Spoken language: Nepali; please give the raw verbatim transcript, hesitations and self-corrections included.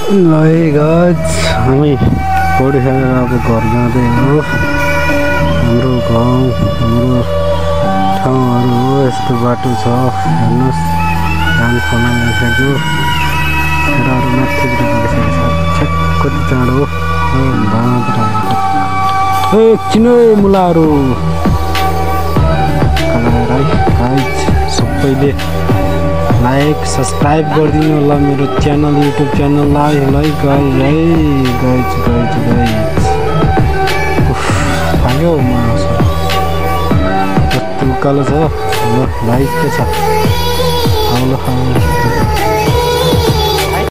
Hey guys, हामी पौडी खेलेर अब घर जाँदै हो। हाम्रो गाउँ हाम्रो ठाउँहरू हो, यस्तो बाटो छ हेर्नुहोस्। धान फलान आइसक्यो, केटाहरू माथितिर पुगिसकेको छ। छ्याक कति चाँडो हो बाँध रहेको। एकछिन है मुलाहरू गाइज, सबैले लाइक सब्सक्राइब गरिदिनु होला मेरो च्यानल युट्युब च्यानललाई। है गाइज है गाइज गाइज गाइज भाग्यो म कस्तो उकालो छ। ल लाइक के छ आउलो आउलो